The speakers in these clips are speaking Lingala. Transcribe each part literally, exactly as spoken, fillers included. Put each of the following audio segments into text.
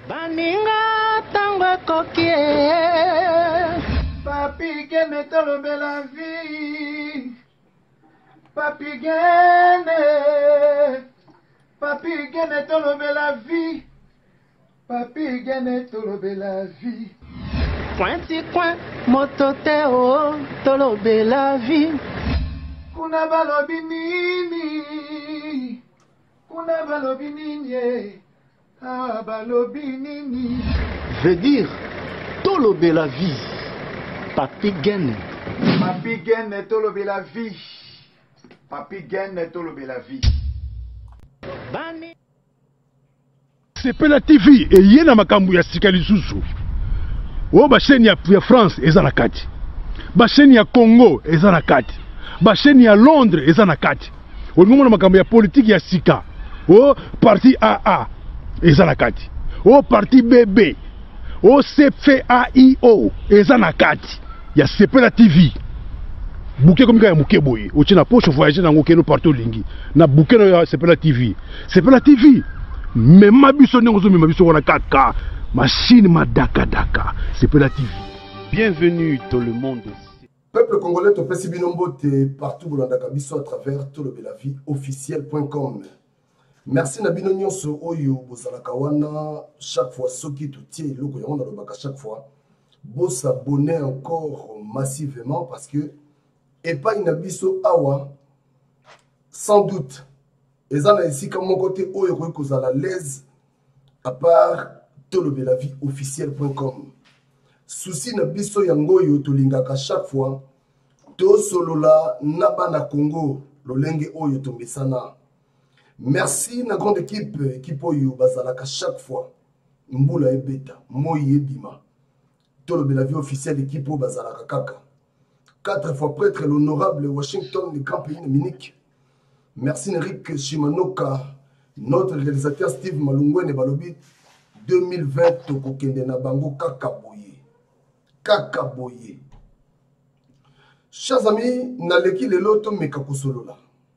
Baninga tango kokie Papi gene tolobe la vie Papi gene Papi gene tolobe la vie Papi gene tolobe la vie Pointi coin motote o tolobe la vie Kuna balobi nini Kuna balobi nini Ah, balobi nini. Veut dire tolobe la vie. Papi gene. Papi gene tolobe la vie. Papi gene tolobe la vie. Bani. Sepela T V et yena makambu ya sika lisusu. O ba chaîne ya, ya France eza na kati. Ba chaîne ya Congo eza na kati. Ba chaîne ya Londres eza na kati. Olingomona makambu ya politique ya sika. O parti A A eza na kati. O parti B B. O C F A I O eza na kati. Ya Sepela T V. Bouquet comme ya muke boye. O tina poche voyager na ngokeno partout lingi. Na bouquet ya Sepela T V. Sepela T V. Mais ma biso n'engozo mais ma biso wana quatre K. Machine ma daka daka. Sepela T V. Bienvenue dans le monde. Peuple congolais, to pesi binombote partout bolandaka biso à travers tolobe la vie officiel point com. Merci na bino nyonso oyo bozalaka wana chaque fois soki totie eloko yango nalobaka chaque fois bo s'abonner encore massivement parce que epai na biso awa sans doute eza na esika moko te oyo koki kozala l'aise à part tolobe la vie officiel point com. Souci na biso yango oyo tolingaka chaque fois to solola na bana Congo lolenge oyo tombesana. Merci na grande équipe, équipe oyo bazalaka chaque fois. Mbula ebeta, moyi ebima. Tolobe la vie officielle équipe oyo bazalaka kaka. Quatre fois prêtre l'honorable Washington, le grand pays de Munich. Merci Eric Shimanoka, notre réalisateur Steve Malungwene Balobi. deux mille vingt tokokende na bango kaka boye. Kaka boye. Chers amis, naleki lelo to meka kosolola.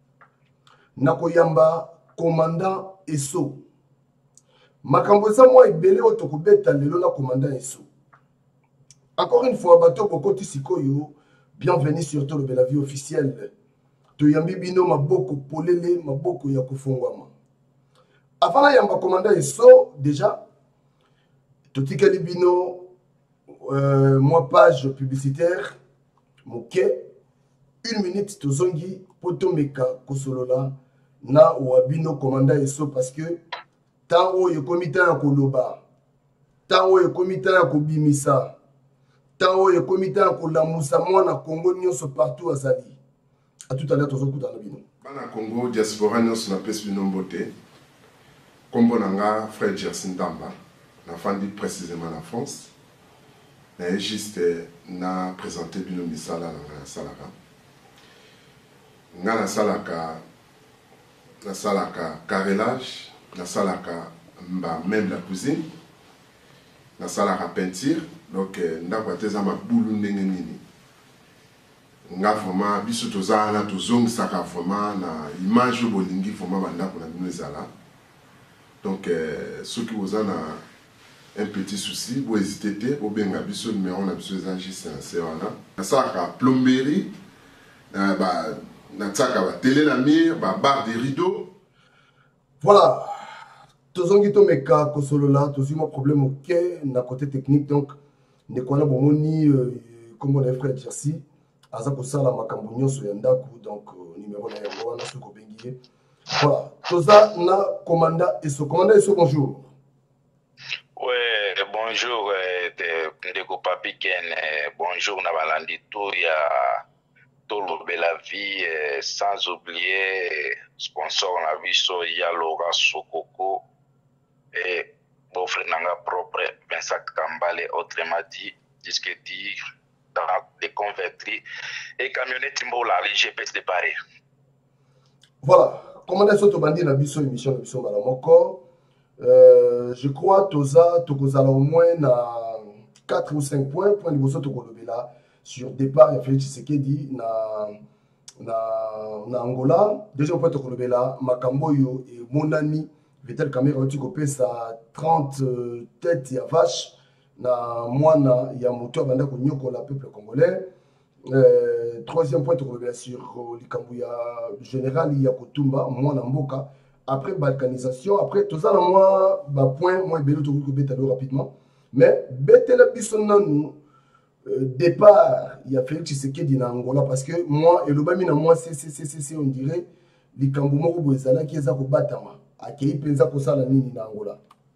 Nakoyamba commandant Esso. Makambo eza mwa ebele oyo tokobeta lelo na commandant Esso. Encore une fois, bato bokoti sikoyo, bienvenue sur Tolobe la vie officielle. Toyambi bino maboko polele, maboko ya kofongwama. Avant la yamba commandant Esso, déjà, totikeli bino euh, moi page publicitaire, moke, une minute tozongi, potomeka kosolola. Na wabino commandant Esso parce que tant oyo komita ya koloba tant oyo komita ya kobimisa tant oyo komita ya kolamusa mwana Congo nyonso partout azali à tout à l'heure tozokuta na bino bana Congo diaspora nyonso na pesi bino mbote kombo nanga frère Gerson Damba na fandi précisément en France na juste na présenter bino misala na salaka nga na salaka na salaka carrelage, na salaka mba même la cuisine, na salaka peinture, donc ndako ateza mabulu ndenge nini. Nga vraiment biso toza na tozongisaka vraiment na image bolingi vraiment bandako na bino ezala. Donc ceux qui vous en a un petit souci, vous hésitez te, ou bien nga biso numéro na biso eza juste c'est wana. Na salaka plomberie, na ba na tsaka ba télé la mire, ba barre des rideaux. Voilà. Tozongi to meka kosolola, tozi mo problème ok na côté technique donc ne kona bomoni comme on est frère Jersey, aza ko sala makambo nyonso ya ndaku donc numéro na yango wana soko bengiye. Voilà. Toza na commandant Esso. Commandant Esso, bonjour. Ouais, bonjour de Ndeko Papi Ken, bonjour na balandi to ya Tolobe la vie, sans oublier sponsor na biso ya Laura Sokoko et mon frère nanga propre Vincent Kambale, autrement dit disque dit dans les convertis et camionnette Mbola les G P S de Paris. Voilà, commandant Soto Bandi na biso émission na biso malamoko. Euh, je crois toza tokozala au moins na quatre ou cinq points point liboso tokolobela sur départ ya Félix Tshisekedi na na na Angola. Deuxième point tokolobela makambo yo et monani Vital Kamerhe auti kopesa trente euh, têtes ya vache na mwana ya moto abanda konyokola peuple congolais. Euh, troisième point tokolobela sur likambo ya général ya kotumba mwana mboka. Après balkanisation, après tout ça, moi, bah point, moi, bello to ko rapidement. Mais betela biso nanu départ, il y a Félix Tshisekedi na Angola parce que moi et le bami na moi c'est c'est c'est c'est on dirait likambo moko bozala ki eza ko batama. Akei penza ko sala nini na Angola.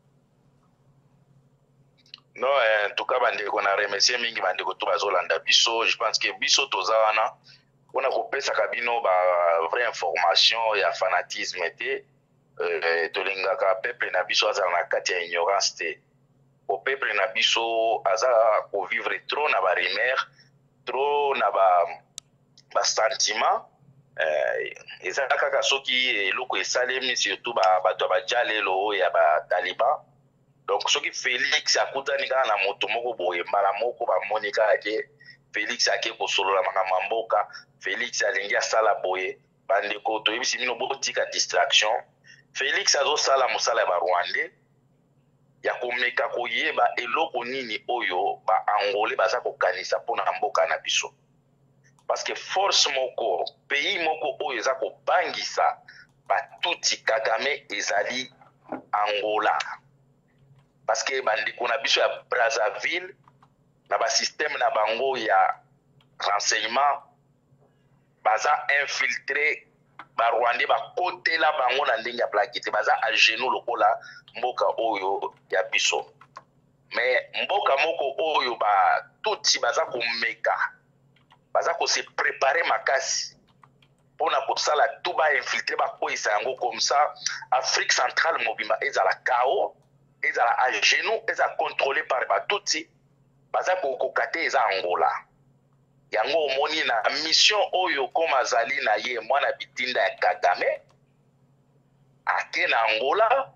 Non, en tout cas, bande ko na remercier mingi bande ko to bazolanda biso, je pense que biso tozawana on a kopesa kabino ba vraie information ya fanatisme té. Euh, tolingaka peuple na biso azala na kati ya ignorance te o peuple na biso azala ko vivre trop na ba rumeur trop na ba ba sentiment euh, ezala kaka soki eloko esalemi surtout ba bato ba jalelo ya ba taliban donc soki Félix akutani kaka na moto moko boye mbala moko ba monika ke Félix ake kosolola makambo mboka Félix alingi asala boye bandeko toyebisi bino botika distraction Félix azo sala musala ba Rwandais ya komeka koyeba eloko nini oyo ba angolais baza kokanisa pona mboka na biso parce que force moko pays moko oyo eza kobangisa batuti Kagame ezali Angola parce que bandeko na biso ya Brazzaville na ba système na bango ya renseignement baza infiltré ba Rwandais ba côté la bango na ndenge ya plakete baza à genoux lokola mboka oyo ya biso mais mboka moko oyo ba tuti baza komeka baza ko se préparer makasi pona ko sala tout ba infiltrer ba koisa yango comme ça Afrique centrale mobimba ezala chaos ezala à genoux ezala contrôlé par ba tuti baza ko kokate eza Angola yango omoni na mission oyo koma azali na ye mwana bitinda ya Kagame ake na Angola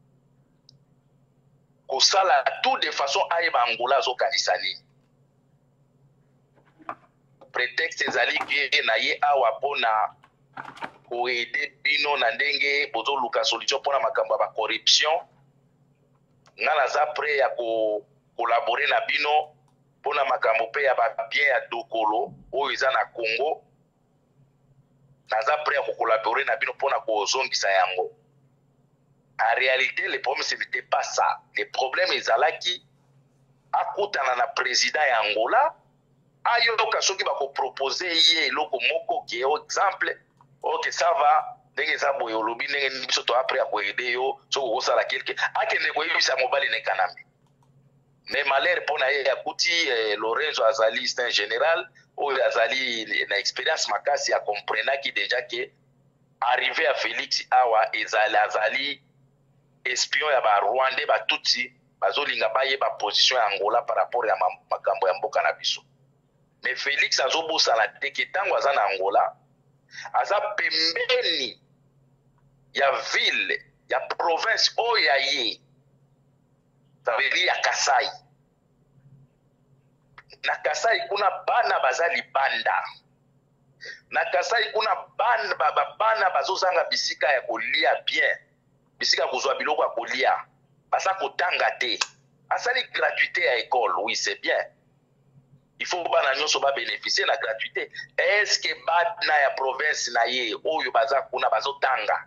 kosala tout de façon ayeba Angola azokanisa nini prétexte ezali ke na ye awa mpona koede bino na ndenge bozoluka solution mpona makambo ya bacorruption nga naza pre ya kokolabore na bino pona makambo pe ya babien ya dokolo oyo eza na Congo naza prêt à collaborer na bino pona kozongisa yango en réalité le problème ce n'était pas ça le problème ezalaki akutana na président ya Angola ayoka soki bako proposer ye eloko moko ke exemple ok ça va ndenge eza boye olobi ndenge biso to après akoede yo soko kosala quelque akende koyebisa mobali ne kanambe mais malheur pour na ye akuti eh, Lorenzo azali c'est un général ou azali na expérience makasi ya comprendre qui déjà que arrivé à Félix awa ezali azali espion ya ba Rwandais ba tutsi bazolinga ba ye ba position ya Angola par rapport ya makambo ya mboka na biso mais Félix azobosa la teke tango aza na Angola aza pembeni ya ville ya province oyo ya ye ça veut dire ya Kasai na Kasai kuna bana baza libanda na Kasai kuna bana baba bana bazozanga bisika ya kolia bien bisika kozwa biloko ya kolia basa kotanga te asali gratuité ya école oui c'est bien il faut bana nyonso ba bénéficier la gratuité est-ce que bana ya province na ye oyo baza kuna bazotanga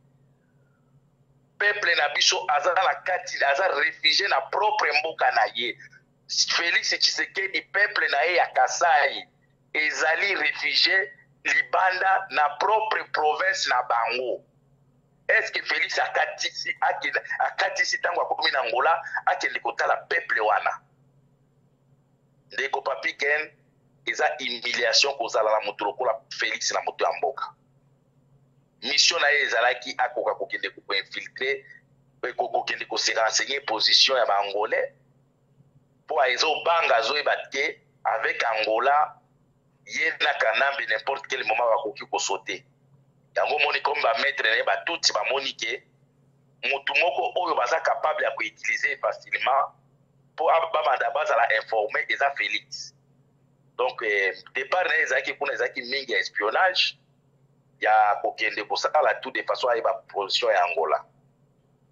peuple na biso azala na kati aza réfugié na propre mboka na ye Félix Tshisekedi peuple na ye ya Kasai ezali réfugié libanda na propre province na bango est-ce que Félix akatisi akatisi tango akomi na Angola akende kotala peuple wana ndeko papi ken eza humiliation kozala na moto lokola Félix na moto ya mboka mission na ye ezalaki akoka kokende koinfiltrer kokende ko se renseigner position ya ba-angolais po azo banga zoyeba ke avec Angola ye na kanambe n'importe quel moment bakoki kosote yango moni comme ba maître ne ba tuti ba moni ke mutu moko oyo baza capable ya koutiliser facilement pour abamanda bazala informer eza Félix donc eh, départ na ezaki kuna ezaki mingi ya espionnage ya kokende kosala tout de façon ayeba position ya Angola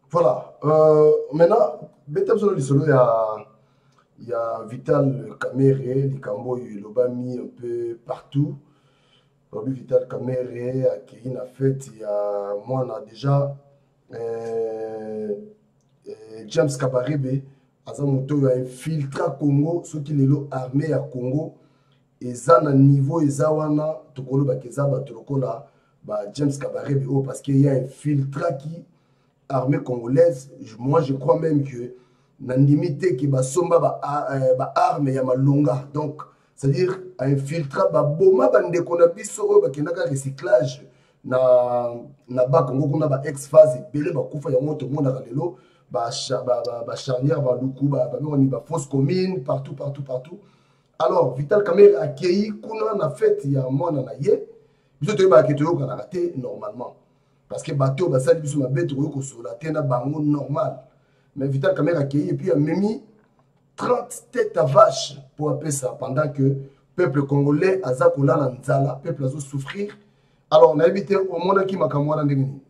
Voilà. Euh, maintenant, Beta Solo Lisolo, il y a, il y a Vital Kamere, Likambo, Lobami un peu partout. Roby Vital Kamere, Akiri a fait, il y a moi, on a déjà euh, euh, James Kabarebe, Azamoto, il y a infiltré Congo, ceux qui sont armés à Congo, et ça, à niveau, et ça, on a, Tokolo Bakeza, Batolokola, James Kabarebe, parce qu'il y a infiltré qui armée congolaise. Moi, je crois même que Nandimite qui va somba ba arme ya malonga. Donc, c'est-à-dire infiltrer ba boma bande qu'on a biso ba kenaka recyclage na na ba Congo qu'on a ba ex-phase belé ba kufa ya moto monde na lelo ba ba ba charnière ba luku ba ba on ba fosse commune partout partout partout. Alors, Vital Kamere a accueilli kuna na fête ya mona na ye. Biso to ba keto ko na raté normalement. Parce que bateau ba sali biso mabeto ko sola tena bango normal. Mais Vital Kamere a accueilli et puis a mis trente têtes à vache pour appeler ça pendant que le peuple congolais a zakola na nzala, peuple a souffrir. Alors on a évité au monde qui m'a kamwana ndengini.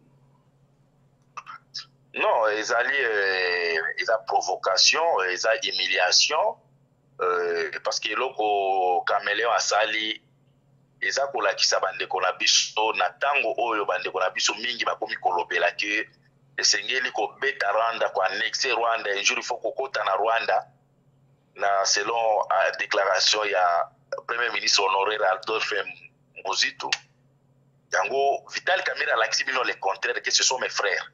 Non, ils allaient ils a provocation, ils a humiliation euh, parce que loko caméléon a sali eza kolakisa bandeko na biso na tango oyo bandeko na biso mingi bakomi kolobela ke esengeli kobeta Rwanda ko annexer Rwanda un jour il faut kokota na Rwanda na selon la déclaration ya premier ministre honoraire Adolphe Nguzito. Yango Vital Kamere alakisi bino le contraire que ce sont mes frères.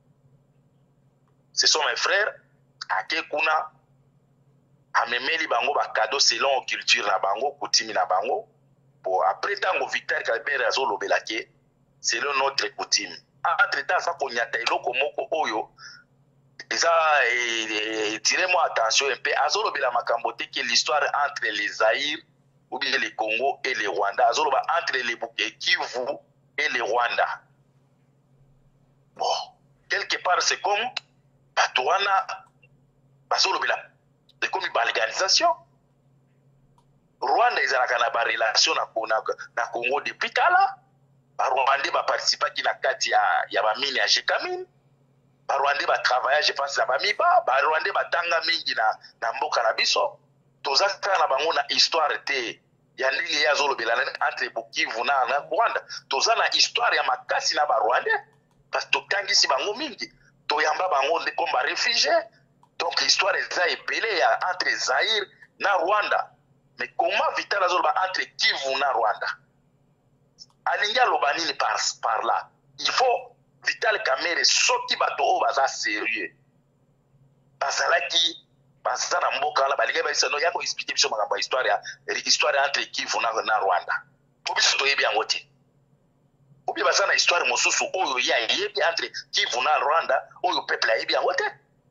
Ce sont mes frères ake kuna amemeli bango ba cadeau selon culture na bango, coutume na bango. Bon, après tant que Vital Kamere a zolobela ke selon notre coutume. Entre temps ça konyata eloko moko oyo eza tirez-moi attention un peu azolobela makambo te que l'histoire entre les Zaïre ou bien les Congo et les Rwanda azoloba entre les Kivu et les Rwanda. Bon, quelque part c'est comme Batouana bazolobela c'est comme une organisation. Rwanda ezalaka na ba relation na na Congo depuis kala. Ba Rwanda ba participa ki na kati ya ya ba mine ya Jekamine. Ba Rwanda ba travailler je pense na ba miba, ba Rwanda ba tanga mingi na na mboka na biso. Tozaka na bango na histoire te. Ya ndenge ya zolobela entre Bukivu na na Rwanda. Toza na histoire ya makasi na ba Rwanda parce que tangisi bango mingi. Toyamba bango de comme ba réfugiés. Donc l'histoire eza epelé ya entre Zaïre na Rwanda. Mais comment Vital Azolba entre Kivu na Rwanda? Alinga Lobanini par, par là. Il faut Vital Kamere soki bato o baza sérieux. Bazalaki bazana mboka la balinga ba sano yako expliquer biso makambo histoire ya histoire entre Kivu na, na Rwanda. Po biso to yebi yango te. Obi bazana histoire mosusu oyo ya yebi entre Kivu na Rwanda oyo peuple ya yebi yango te.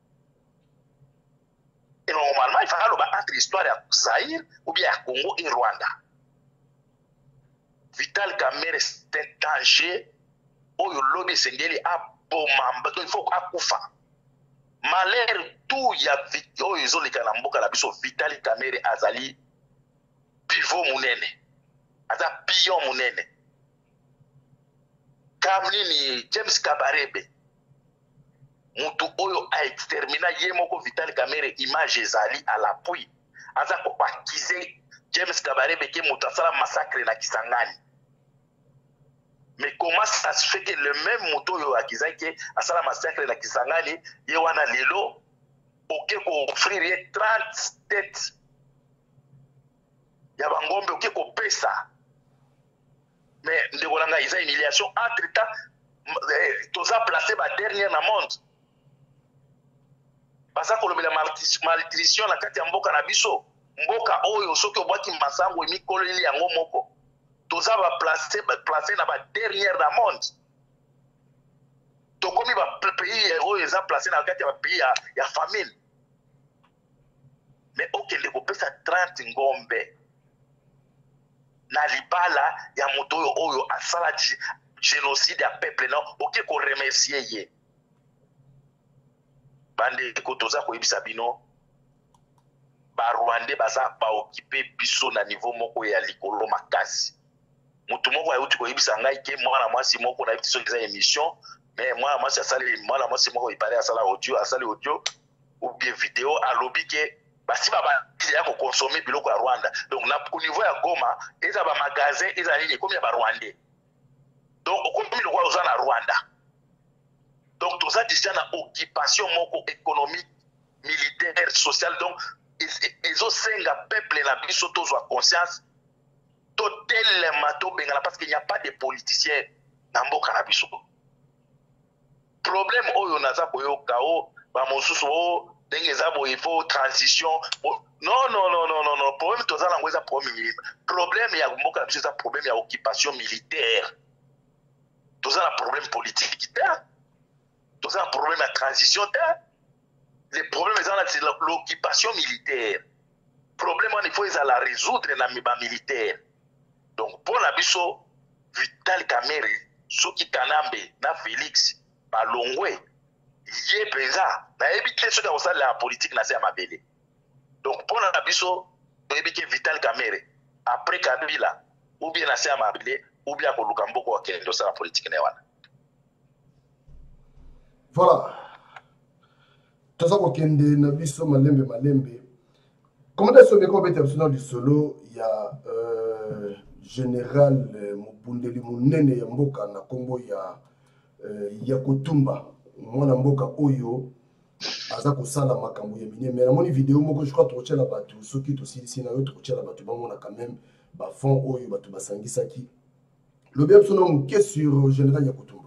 Et normalement, il faut aller entre l'histoire de Zaïre ou bien Congo et Rwanda. Vital Kamere, c'est un danger. Oh, le lobby sengeli a bomba. Il faut akufa. Malheur tout y a oh ils ont les kanamboka la biso Vital Kamere azali pivot munene. Aza pion munene. Kamini James Kabarebe. Mutu oyo a extermina yemoko Vital Kamere image ezali à l'appui. Aza ko accuser James Kabarebe ke mutu asala massacre na Kisangani. Mais comment ça se fait que le même mutu oyo akizaki ke asala massacre na Kisangani ye wana lelo oke ko offrir trente têtes ya bangombe oke ko pesa. Mais ndeko nanga isa humiliation entre temps toza placé ba dernière na monde. Baza kolobela malnutrition na kati ya mboka na biso mboka oyo soki obwaki masango emikoleli yango moko toza ba placer ba placer na ba dernière na monde tokomi ba pays oyo eza placer na kati ya ba pays ya, ya famine mais okende kopesa trente ngombe na libala ya moto oyo oyo asala génocide ya peuple na oke ko remercier ye bande kotoza koyebisa bino ba Rwanda baza ba occuper biso na niveau moko ya likolo makasi mutu moko ayuti koyebisa ngai ke mwana mwasi moko na biso kiza émission mais moi moi c'est ça moi là moi c'est moi il parlait à ça là audio à ça audio ou bien vidéo à lobby que basi baba ya ko consommer biloko ya Rwanda donc na au niveau ya Goma eza ba magasin eza nini comme ya ba Rwandais donc comme le roi aux na Rwanda donc tout ça déjà na occupation moko économique militaire sociale donc ils ont senga peuple na biso tozwa conscience totalement to bengala parce qu'il n'y a pas de politiciens na mboka na biso problème oyo naza koyoka o ba mosusu o ndenge za bo il faut transition non non non non non non problème toza na ngweza problème problème ya mboka na biso za problème ya occupation militaire toza na problème politique te toza na problème ya transition te les problèmes c'est l'occupation militaire problème il faut la résoudre na miba militaire donc pour la biso Vital Kamerhe soki Kanambe na Félix balongwe ye penza na ebite soki osala la politique na se ya mabele donc pour la biso ebike Vital Kamerhe après Kabila ou bien na se ya mabele ou bien ko luka mboko wa kendo sa politique na wana voilà toza kokende na biso malembe malembe commandant Sobeko bete absolument du solo ya euh, général euh, Mobundeli munene ya mboka na Kongo ya euh, ya Kotumba mwana mboka oyo aza kosala makambo ya minene mais namoni vidéo moko je crois tokotiela bato soki tosilisi na yo tokotiela bato bamona quand même ba fond oyo bato basangisaki lobi absolument moke sur général ya Kotumba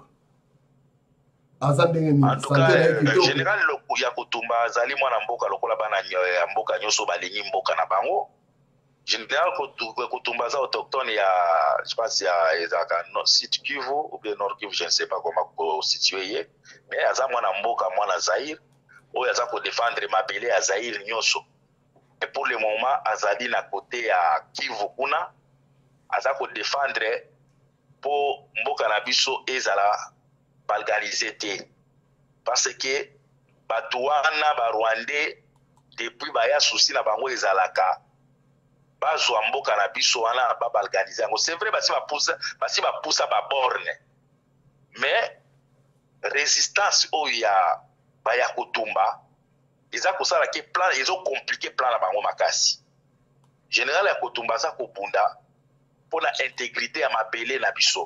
en tout cas le général ya Kotumba azali mwana mboka lokola bana ya mboka nyoso balingi mboka na bango général Kotumba za autochtone ya je pense ya ezaka Sud Kivu ou bien Nord Kivu je ne sais pas comment ko situer mais aza mwana mboka mwana Zaïre oyo aza ko défendre mabele ya Zaïre nyoso et pour le moment azali na côté ya Kivu kuna aza ko défendre pour mboka na biso ezala balganisé te parce que bato wana ba Rwandais depuis baya souci na bango ezalaka bazwa mboka na biso wana ba balganiser ngo c'est vrai basi ba poussa basi ba poussa ba borne mais résistance oya baya Kotumba eza kosala ke plan ezo compliqué plan na bango makasi général ya Kotumba za ko bunda pour la intégrité ya mabele na biso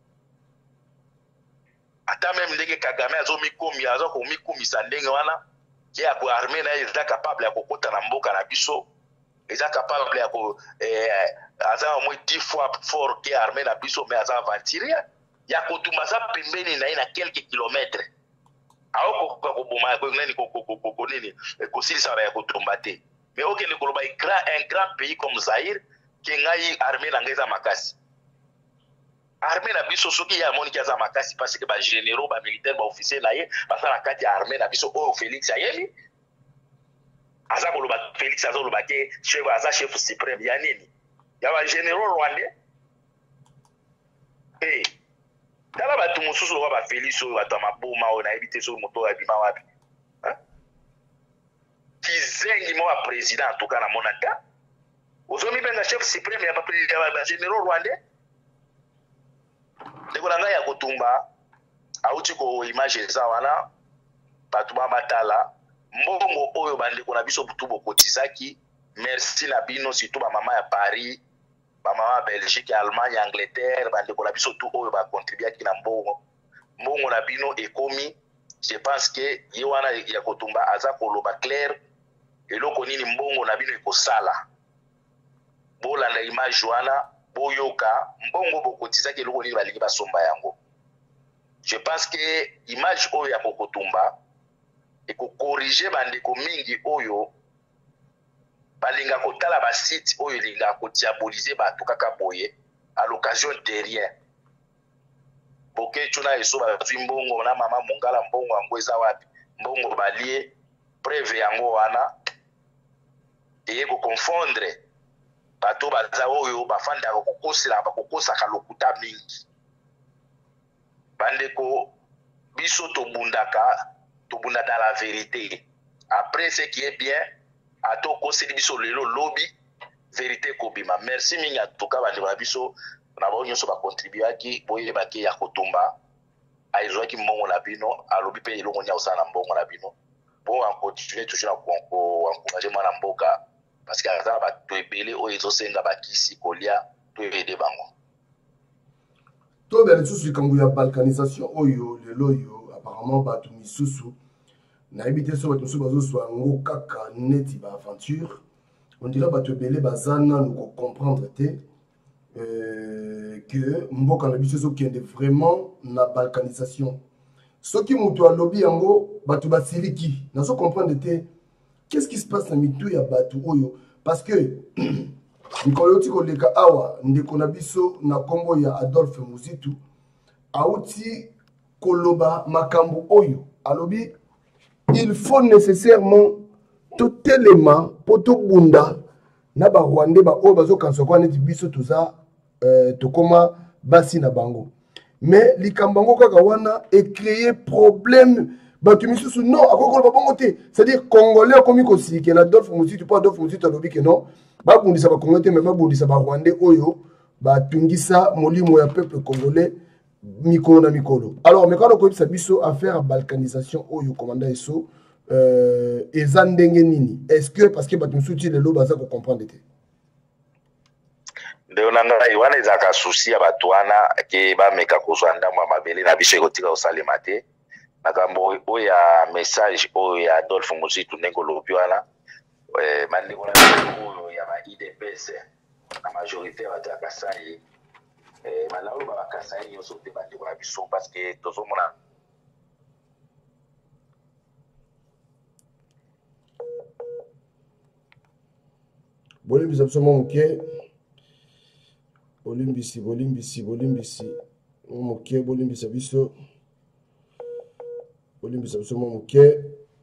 ata même ndenge Kagame azo mikomi azo ko mikomisa ndenge wana ki ya ko armée na eza capable ya kokota na mboka na biso eza capable ya ko eh, aza au moins dix fois fort que armée na biso mais aza aventurier ya Kotumba za pembeni na ina quelques kilomètres aoko ko ko boma ko nani ko ko ko ko nini ko silisa ba ya Kotumba te mais aucun ne koloba un grand pays comme Zaïre qui ngai armée na ngeza makasi armée na biso soki ya moni kaza makasi parce que ba généraux ba militaires ba officiers là ye ba sala kati armée na biso o Félix ayeli aza ko loba Félix aza loba ke chef aza chef suprême ya nini ya ba généraux rwandais eh tala ba tout mususu wa ba Félix o ba maboma o na ebite so moto ya bima wapi hein kizengi mo wa président en tout cas na monaka ozomi benga chef suprême ya ba généraux rwandais ndeko na ngai ya Kotumba auti ko image za wana bato ba batala mbongo oyo bandeko na biso butu bokotizaki merci na bino surtout ba mama ya Paris ba mama Belgique Allemagne Angleterre bandeko na biso tout oyo ba contribuaki na mbongo mbongo na bino ekomi je pense que ye wana ya Kotumba aza koloba clair eloko nini mbongo na bino ekosala bolanda image wana boyoka mbongo bokotizaki eloko nini balingi basomba yango je pense que image oyo ya Kotumba eko corriger bandeko mingi oyo balinga kotala ba site oyo linga ko diaboliser bato kaka boye à l'occasion de rien boke tuna eso bazwi mbongo na mama Mongala mbongo yango eza wapi mbongo balie preuve yango wana eye ko confondre bato baza oyo bafanda kokosela bakokosaka lokuta mingi bandeko biso tobundaka tobunda dans la vérité après ce qui est bien ato koseli biso lelo lobby vérité kobima merci mingi en tout cas bandeko na biso na bao nyonso bakontribuaki boyebaki ya Kotumba aizwaki mbongo na bino alobi pe elongo nya osala na mbongo na bino bon en continuer toujours na ko encourager mwana mboka parce que aza bato ebele oyo ezosenga bakisi kolia to aider bango to bele susu likambo ya balkanisation oyo lelo oyo apparemment bato misusu nayebi te so bato mosusu bazoswa yango kaka neti baaventure on dirait bato ebele baza nanu kocomprendre te euh, que mboka na biso ezokende vraiment na balkanisation soki moto alobi yango bato basiliki nazo comprendre te qu'est-ce qui se passe na mitu ya bato oyo parce que mikolo yoti koleka awa ndeko na biso na kombo ya Adolphe Muzitu auti koloba makambo oyo alobi il faut nécessairement tout élément pour tout bunda na ba Rwandais ba oyo bazokanisa kwa neti biso toza euh, tokoma basi na bango mais likambango kaka wana et créer problème bato misusu non akokolo babongo te c'est-à-dire congolais komi kosike na Adolphe Muzitu po Adolphe Muzitu alobi ke non babundisa ba congolais mais babundisa ba Rwandais oyo batungisa molimo ya peuple congolais mikolo na mikolo alors mais quand on koyebisa biso affaire à balkanisation oyo commandant eso euh eza ndenge nini est-ce que parce que bato misusu lelo baza ko comprendre te nde onanga iwana ezaka souci ya bato wana ke bameka kozwa ndambo ya mabele na biso ekotika kosalema te makambo oyo ya message oyo ya Adolphe Muzitu ndenge olobi wana bandeko na biso oyo ya ba I D P S na majorité bato ya Kasai bala oyo ba Kasai nyonso te bandeko na biso parce que tozomona bolimbisa biso mwa moke bolimbisi bolimbisi bolimbisi mwa moke bolimbisa biso bolimbisa biso mwa moke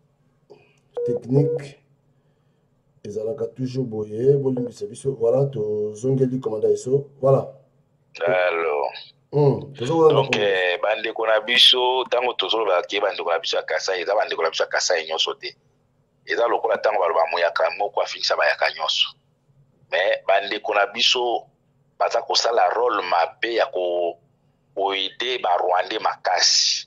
technique ezalaka toujours boye bolimbisa biso voilà tozongeli commandant eso voilà alors hum donc bandeko na biso tango tozoloba ke bandeko na biso ya Kasai eza bandeko na biso ya Kasai nyonso te eza lokola tango baloba moyaka moko afinisa bayaka nyonso mais bandeko na biso baza kosala rôle mabe ya koide ba Rwandais makasi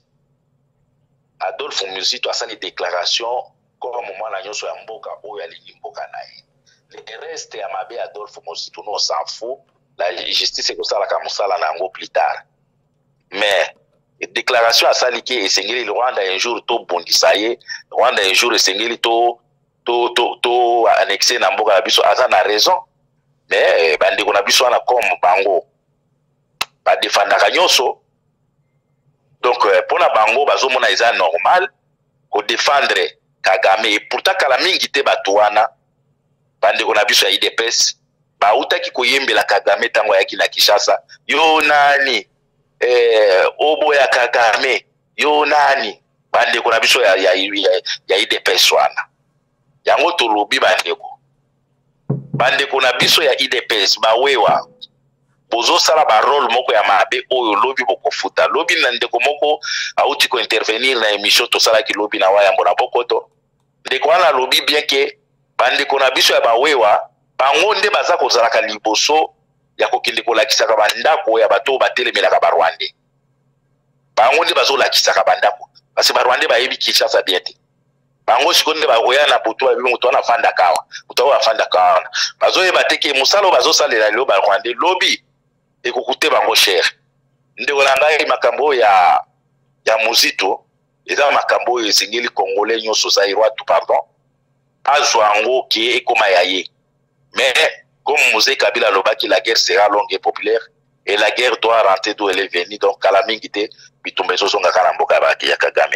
Adolphe Muzitu asali déclaration comme mwana nyonso ya mboka oyo alingi mboka na ye le reste ya mabe Adolphe Muzitu no s'en fout la justice ekosalaka mosala na yango plus tard mais déclaration asali ke esengeli Rwanda un jour to bondisa ye Rwanda un jour esengeli to to to to annexer na mboka na biso aza na raison mais bandeko na biso wana comme bango ba défendaka nyonso donc pour na bango bazomona eza normal ko défendre Kagame et pourtant kala mingi te bato wana bandeko na biso ya I D P S ba utaki koyembela Kagame tango yaki na Kinshasa yo nani eh obo ya Kagame yo nani bandeko na biso ya ya, ya, ya I D P S wana yango tolobi bandeko bandeko na biso ya I D P S bawewa bozo sala ba rôle moko ya mabe oyo lobi bokofuta lobi na ndeko moko auti ko intervenir na émission to sala ki lobi na waya mbona bokoto ndeko wana lobi bien que bandeko na biso ya bawewa bango nde baza kozalaka liboso ya kokende kolakisaka bandako ya bato batelemelaka ba Rwandais bango nde bazolakisaka bandako parce que ba Rwandais bayebi Kinshasa bien te bango sikonde ba koya na poto ya bimu to na fanda kawa utawa wa fanda kawa bazo yeba teke musalo bazo salela lo ba Rwandais lobi ekokute bango cher ndeko na ngai makambo ya ya Muzitu eza makambo esengeli congolais nyonso za irwatu pardon azwango ki ekoma yaye mais comme Mosé Kabila lobaki la guerre sera longue et populaire et la guerre doit rentrer d'où elle est venue donc kala mingi te bitumba ezozonga kana mboka baki ya Kagame.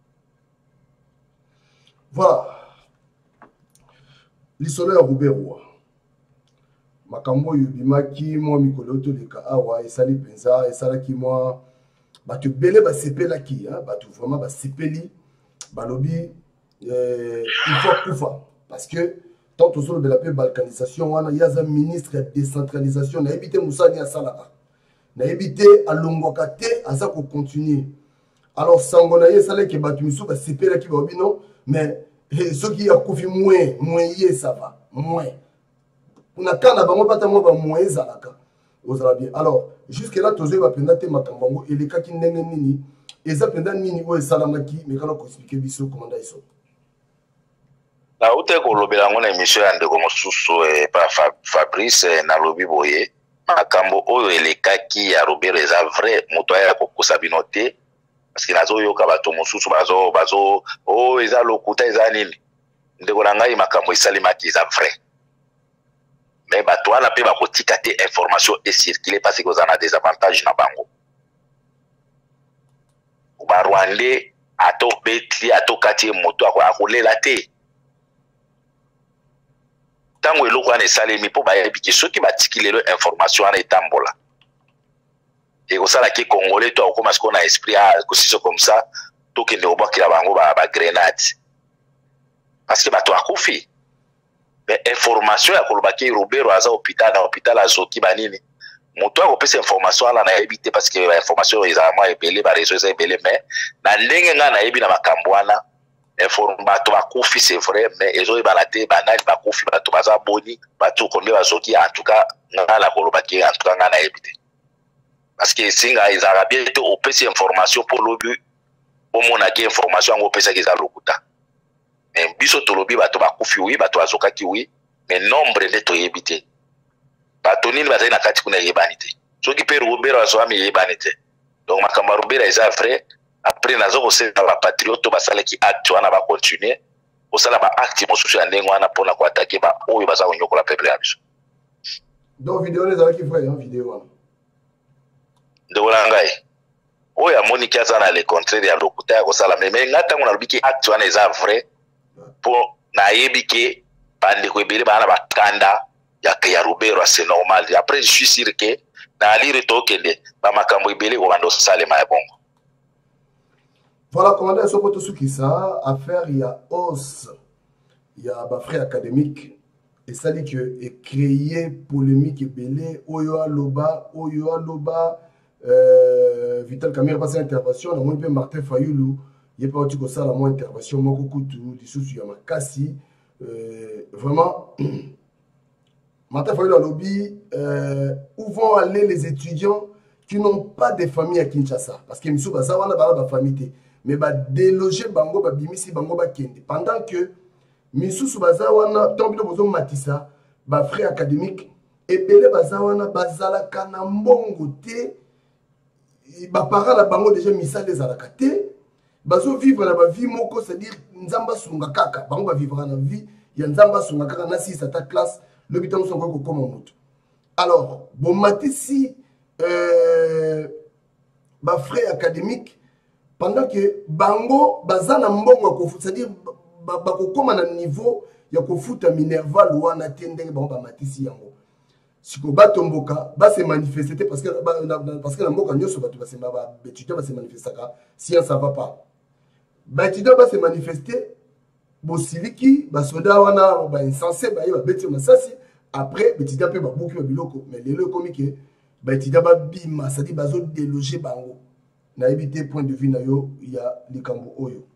Voilà. Lisolo ya Ruberwa. Makambo yobimaki mwa mikolo toleka awa esali penza esalaki mwa bato bele ba sepelaki hein bato vraiment ba sepeli balobi euh, il faut kufa parce que tant tout sur de la balkanisation wana yaza ministre de décentralisation na ebité musani ya salaka na ebité alongwaka te aza ko continuer alors sango na yesala ke bato miso ba sepelaki ba bino mais ceux qui a kufi moins moins yé ça va moins on a quand bango pata mo ba moins zalaka ozala bien alors jusque là tozo ba penda te makambango eleka ki ndenge nini eza pendant nini oyo esalamaki mekana koexplike biso komanda iso nauti kolobela ngo na émission ya ndeko mosusu pa Fabrice nalobi boye makambo oyo elekaki ya Robert eza vrai moto aya kokosa bino te parce que nazoyoka bato mosusu bazo bazo oyo eza lokuta eza nini ndeko na ngai makambo esalimaki eza vrai mais bato wana mpe bakotika te information ecircule parce que oza na des avantages na bango barwandais ato beti ato kati moto akolela te tango eloko wana esalemi mpo bayebi ke soki batiki lelo information wana etambola ekosalaki congolais to akokoma sikoyo na esprit kosiso comme ça tokende kobwakela bango bagrenade parce que bato akufi mais information ya kolobaki Robert aza hôpital na hôpital azoki banini moto akopesa information wana nayebi te parce que bainformation ezala mwa ebele bareseau eza ebele mais na ndenge nga nayebi na makambo wana bato bakufi c'est vrai mais ezoyebana te banani bakufi bato baza boni bato combien bazoki en tout cas nga na kolobaki en tout cas nga nayebi te parce que singa ezalaka bien te opesi information mpo lobi omonaki information yango opesaki eza lokuta mais biso tolobi bato bakufi wi bato bazokaki wi mais nombre nde toyebi te bato nini bazali na kati kuna eyebani te soki mpe Robert azoami eyebani te donc makambo ya Robert eza vrai après nazo kosala bapatriote basalaki acte wana bacontinue kosala baacte mosusu ya ndenge wana mpona koatake baoyo baza konyokola peuple ya biso donc video ezalaki vrai video wana ndeko na ngai oyo amoniki aza na le contraire ya lokuta ya kosala meme nga ntango nalobiki acte wana eza vrai mpo nayebi ke bandeko ebele bana bakanda ya Robert c'est normal après je suis sûr que na alire tokende bamakambo ebele kobanda osalema ya bongo. Voilà, commandant Sopoto Soukissa, affaire il y a os, il y a ba frère académique et ça dit que et créer polémique et belé oyo aloba oyo aloba euh, Vital Kamerhe passe intervention na moi Martin Fayulu il est pas tu que ça la moi intervention moko kutu lisusu ya makasi euh, vraiment Martin Fayulu alobi euh, où vont aller les étudiants qui n'ont pas de famille à Kinshasa parce que miso baza wana bala ba famille mais ba déloger bango ba bimisi bango ba kende pendant que misusu baza wana tombino bozo matisa ba frère académique ebele baza wana bazala kana mbongo te ba parents na bango déjà misala ezalaka te bazo vivre na ba vie moko c'est-à-dire nzamba sunga kaka bango ba vivre na vie ya nzamba sunga kaka na six ta classe le bitam songo ko koma moto alors bon matisi euh ba frère académique pendant que bango bazana mbongo ko c'est-à-dire bako koma na niveau ya ko futa Minerva wana tendenge bango ba matisi yango siko batomboka ba se manifester parce que parce que na mboka nyoso bato ba se ba étudiant ba se manifestaka si ça va pas ba étudiant ba se manifester bosiliki ba soda wana ba insensé ba ba beti masasi après étudiant pe ba buki ba biloko mais lelo komi ke ba étudiant ba bima ça dit bazo déloger bango na éviter point de vue na yo ya likambo oyo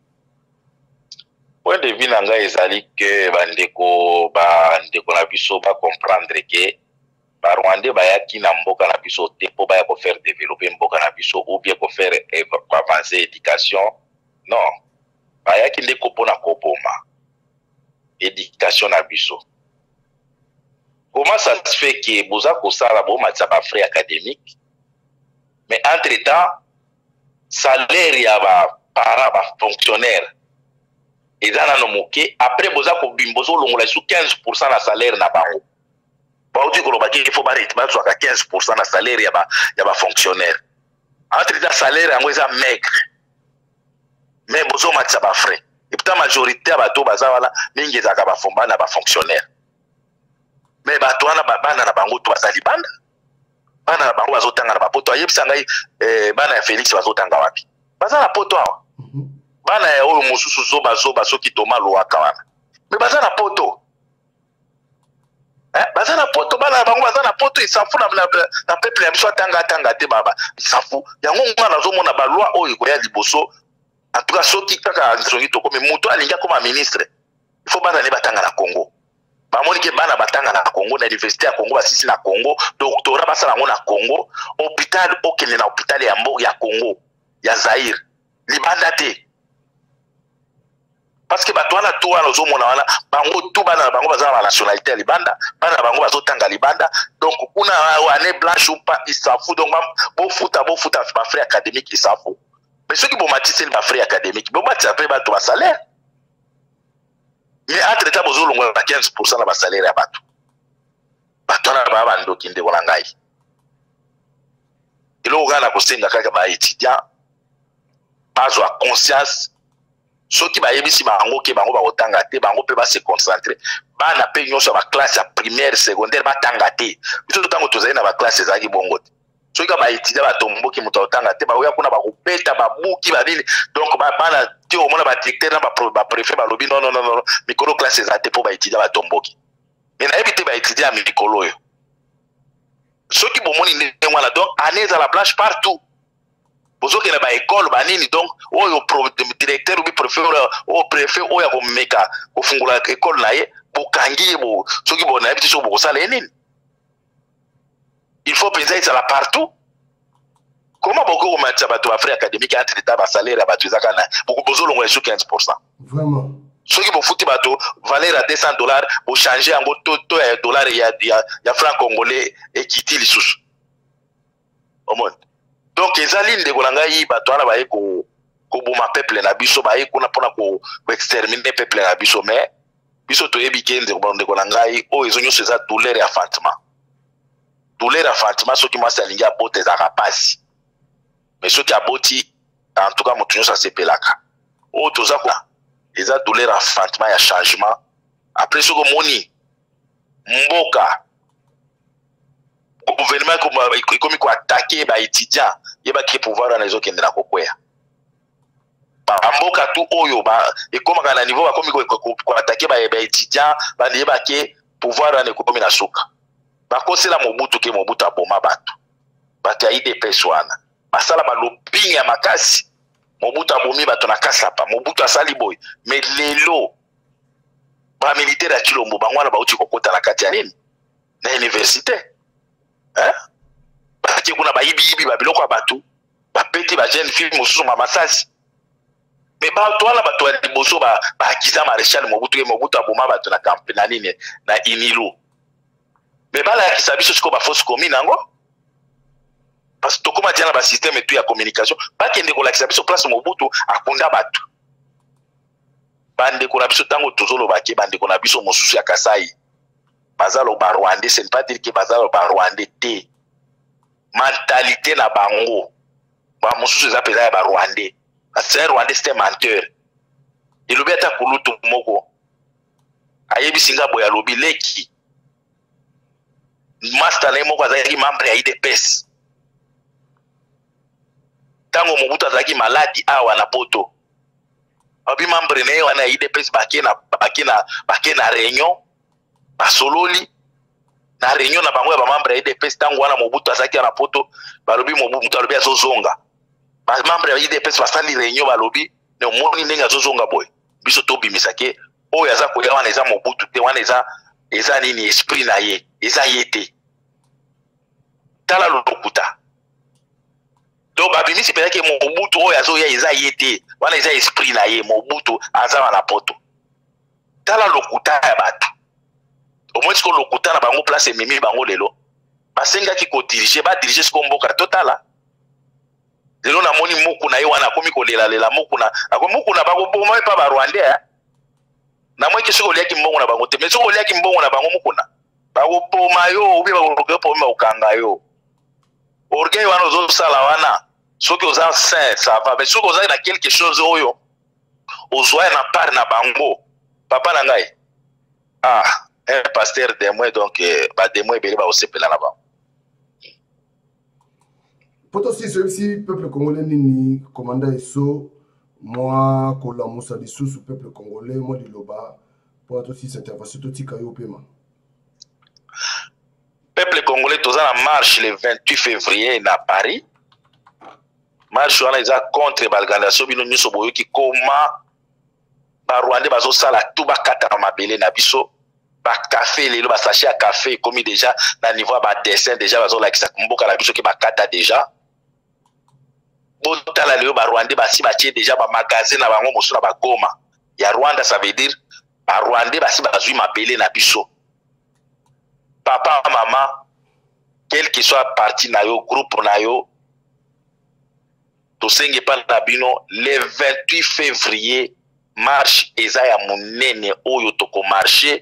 point de vue na ngai ezali ke bandeko bandeko na biso ba comprendre ke ba Rwandais bayaki na mboka na biso te po baya ko faire développer mboka na biso ou bien ko faire avancer éducation non bayaki ndeko pona koboma éducation na biso. Comment ça se fait que boza ko sala bo matsa ba frère académique mais entre temps salaire ya ba para ba fonctionnaire ezana no moke après boza ko bimbozo longola sous quinze pour cent na salaire na bango ba odi ko lobaki il faut barrêter ba so ka quinze pour cent na salaire ya ba ya ba fonctionnaire entre temps salaire yango eza maigre mais bozo matsa ba frais et pourtant majorité ba to baza wala mingi za ka ba fomba na ba fonctionnaire mais ba to wana ba bana na bango to basali banda bana na bango bazotanga na bapoto ayebisa ngai eh, bana ya Félix bazotanga wapi baza na poto awa bana ya oyo mosusu zo bazo basoki toma loaka wana mais baza na poto eh baza na poto bana na bango baza na poto isafu na na peuple ya biso tanga tanga te baba isafu yango ngwana zo mona ba loi oyo ko ya liboso en tout cas soki kaka nzongi to comme muto alinga comme ministre il faut bana ne batanga na Congo bamoni ke bana batanga na Congo na université ya Congo basisi na Congo doctorat basala ngo na Congo hôpital okende na hôpital ya mbo ya Congo ya Zaire libanda te parce que bato wana to wana ozomona wana bango tu bana bango baza na nationalité libanda bana bango bazotanga libanda donc kuna année blanche ou pas il s'en fout donc bo futa bo futa ba frais académique il s'en fout mais ceux qui bon matisse ba frais académique bon matisse après bato ba salaire mais entre temps bozo longo ba quinze pour cent na ba salaire ya bato bato na ba bando kinde bona ngai ilo ngana ko senga kaka ba étudiant bazo a conscience ceux qui bayebisi bango ke bango ba otanga te bango pe ba se concentrer bana pe nyonso ba classe ya primaire secondaire ba tanga te biso to tango tozali na ba classe za ki bongo te ceux qui ba étudier ba tombo ki muto otanga te ba oya kuna ba kopeta ba buki ba nini donc ba bana te o mona ba directeur na ba ba préfet ba lobi non non non non mikolo classe za te po ba étudier ba tombo ki mais na ebité ba étudier a mikolo yo ceux qui bomoni ne ngwana donc année à la blanche partout bozo ke na ba école ba nini donc oyo directeur ou préfet ou préfet oyo ko meka ko fungula école na ye bokangi bo soki bo na biti so bo sala nini il faut penser ça là partout comment beaucoup ko matcha bato afri académique entre l'état ba salaire ba tuzaka na beaucoup bozo longo sur quinze pour cent vraiment soki bo futi bato valeur à deux cents dollars bo changer en to to dollar ya ya franc congolais et quitter les sous au monde. Donc ezali ndeko na ngai bato wana baye ko ko boma peuple na biso baye kuna pona ko exterminer peuple na biso mais biso to yebi kenze ko ndeko na ngai o ezonyo seza douleur ya Fatima douleur ya Fatima soki mwasi alingi abote za kapasi mais soki aboti en tout cas mutunyo sa sepelaka o toza ko eza douleur ya Fatima ya changement après soko moni mboka gouvernement comme ko attaquer ba étudiant yeba ki pouvoir na ezo kende na kokwea ba mboka tu oyo ba e comme kana niveau ba komi ko attaquer ba étudiant ba yeba ki pouvoir na ekomi na suka ba kosela Mobutu ke Mobutu aboma bato bato ya I D P S wana basala ba lobbying ya makasi Mobutu abomi bato na kasapa Mobutu asali boy mais lelo ba militaire ya Chilombo bangwana ba uti kokota na kati ya nini na université hein baki kuna ba ibi ibi ba biloko abatu ba peti ba jeune fille mosusu mama sasi mais ba to ala bato ya liboso ba ba kiza maréchal Mobutu ke Mobutu aboma bato na campagne na nini na Inilo mais bala ya kisabiso siko ba fausse commune nango parce que tokoma tiana ba système tout ya communication ba kende ko la kisabiso place Mobutu akunda bato bande ko na biso tango tozolo ba ke bande ko na biso mosusu ya Kasai bazalo ba Rwandais c'est pas dire que bazalo ba Rwandais te mentalité na bango ba mosusu za peza ya ba Rwandais c'est Rwandais c'est menteur il obi ata kulutu moko ayebi singa boya lobi leki master na moko azaki membre ya I D P S tango Mobutu azaki maladi awa na poto abi membre na wana I D P S bakena bakena bakena réunion basololi na réunion na bango ya ba membre ya I D P S tango wana Mobutu azaki na poto balobi Mobutu alobi azozonga ba membre ya I D P S basali réunion balobi ne omoni ndenge azozonga boy biso to bimisake oyo aza koya wana eza Mobutu te wana eza eza nini esprit na ye eza yete tala lokuta donc abimisi pena ke Mobutu oyo azo ya eza yete wana eza esprit na ye Mobutu aza na poto tala lokuta ya batu au moins ko lokuta na bango place mimi bango lelo basenga ki ko diriger ba diriger ce mboka totala lelo na moni muku na ye wana komi ko lela lela muku na ako muku na bango bo mai pa ba Rwandais na moi ke siko liaki mbongo na bango te mais siko liaki mbongo na bango muku na bango po mayo ubi ba ko po ma ukanga yo orgueil wana ozo sala wana soki oza saint ça va mais soki oza na quelque chose oyo ozwa na part na bango papa na ngai ah un pasteur de moi donc ba de moi bele ba osepela na ba poto si si peuple congolais nini commandant eso moi kola musa lisusu peuple congolais moi liloba pour toi si cette intervention to tika yo pema peuple congolais toza na marche le vingt-huit février na Paris marche wana eza contre balgandation bino nyuso boyoki koma ba Rwandais bazo sala tout ba kata mabele na biso ba café lelo ba sachet à café comme déjà na niveau ba dessin déjà bazo la kisa mboka na biso ki ba kata déjà botala leo ba Rwandais basi batie déjà ba magasin na bango mosu na ba Goma ya Rwanda, ça veut dire ba Rwandais basi bazui mabele na biso. Papa maman, quel que soit parti na yo groupe na yo, to senge pa na bino le vingt-huit février marche eza ya munene oyo toko marcher